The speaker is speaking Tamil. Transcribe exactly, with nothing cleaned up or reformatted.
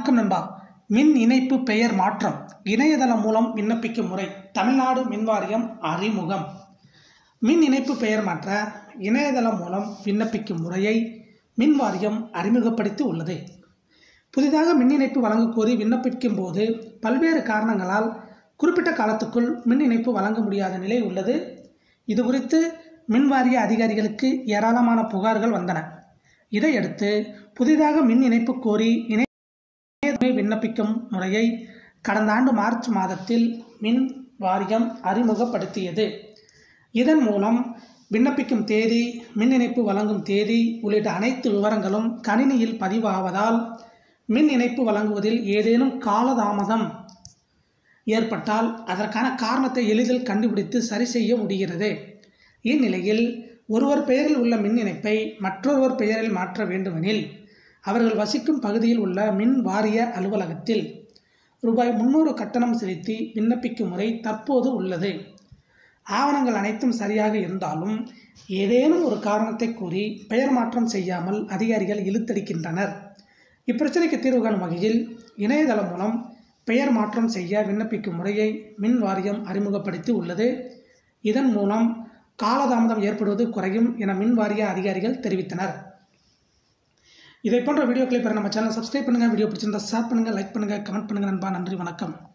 வணக்கம் நண்பா. மின் இணைப்பு பெயர் மாற்றம் இணையதளம் மூலம் விண்ணப்பிக்கும் முறை. தமிழ்நாடு மின் வாரியம் அறிமுகம். மின் இணைப்பு பெயர் மாற்ற இணையதளம் மூலம் விண்ணப்பிக்கும் முறையை மின் வாரியம் அறிமுகப்படுத்தி உள்ளது. புதிதாக மின் இணைப்பு வழங்க கோரி விண்ணப்பிக்கும் போது பல்வேறு காரணங்களால் குறிப்பிட்ட காலத்துக்குள் மின் இணைப்பு வழங்க முடியாத நிலை உள்ளது. இது குறித்து மின் வாரிய அதிகாரிகளுக்கு ஏராளமான புகார்கள் வந்தன. இதையடுத்து புதிதாக மின் இணைப்பு கோரி இணைய விண்ணப்பிக்கும் முறையை கடந்த ஆண்டு மார்ச் மாதத்தில் மின் வாரியம் அறிமுகப்படுத்தியது. இதன் மூலம் விண்ணப்பிக்கும் தேதி, மின் இணைப்பு வழங்கும் தேதி உள்ளிட்ட அனைத்து விவரங்களும் கணினியில் பதிவாவதால் மின் இணைப்பு வழங்குவதில் ஏதேனும் காலதாமதம் ஏற்பட்டால் அதற்கான காரணத்தை எளிதில் கண்டுபிடித்து சரி செய்ய முடிகிறது. இந்நிலையில் ஒருவர் பெயரில் உள்ள மின் இணைப்பை மற்றொருவர் பெயரில் மாற்ற வேண்டுமெனில் அவர்கள் வசிக்கும் பகுதியில் உள்ள மின் வாரிய அலுவலகத்தில் ரூபாய் முன்னூறு கட்டணம் செலுத்தி விண்ணப்பிக்கும் முறை தற்போது உள்ளது. ஆவணங்கள் அனைத்தும் சரியாக இருந்தாலும் ஏதேனும் ஒரு காரணத்தை கூறி பெயர் மாற்றம் செய்யாமல் அதிகாரிகள் இழுத்தடிக்கின்றனர். இப்பிரச்சனைக்கு தீர்வு காணும் வகையில் இணையதளம் மூலம் பெயர் மாற்றம் செய்ய விண்ணப்பிக்கும் முறையை மின் வாரியம் அறிமுகப்படுத்தி உள்ளது. இதன் மூலம் காலதாமதம் ஏற்படுவது குறையும் என மின் வாரிய அதிகாரிகள் தெரிவித்தனர். இதை போன்ற வீடியோக்களை பெற நம்ம சேனல் சப்ஸ்கிரைப் பண்ணுங்கள். வீடியோ பிடிச்சிருந்தா ஷேர் பண்ணுங்கள், லைக் பண்ணுங்கள், கமெண்ட் பண்ணுங்கள் நண்பா. நன்றி, வணக்கம்.